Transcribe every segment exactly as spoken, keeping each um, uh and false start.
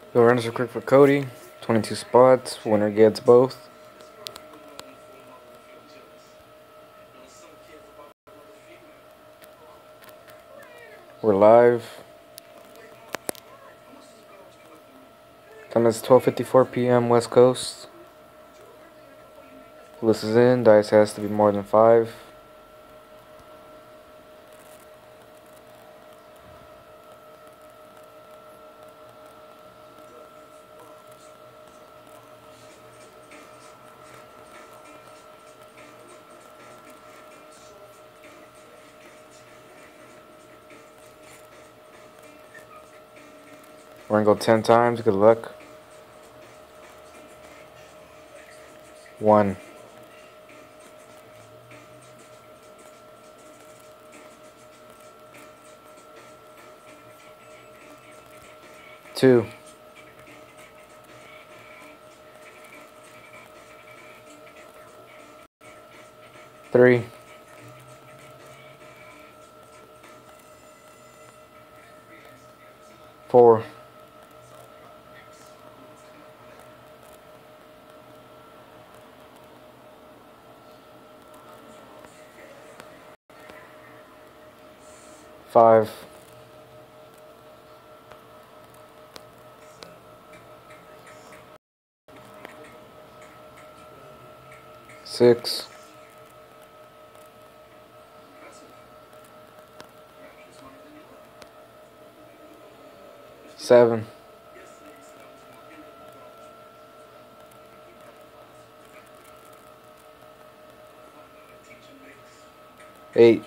Go runners are quick for Cody. twenty-two spots. Winner gets both. We're live. Time is twelve fifty-four p m West Coast. List is in. Dice has to be more than five. We're gonna go ten times. Good luck. One. Two. Three. Four. Five. Six. Seven. Eight.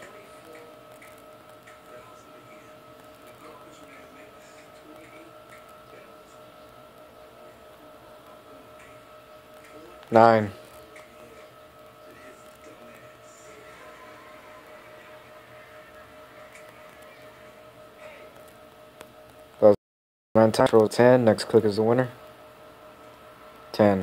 Nine. That was nine times. Roll ten. Next click is the winner. Ten.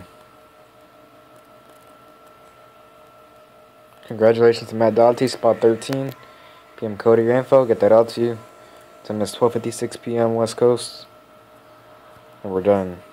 Congratulations to Matt Doherty, spot thirteen. P M Cody, your info. Get that out to you. Time is twelve fifty-six p m West Coast. And we're done.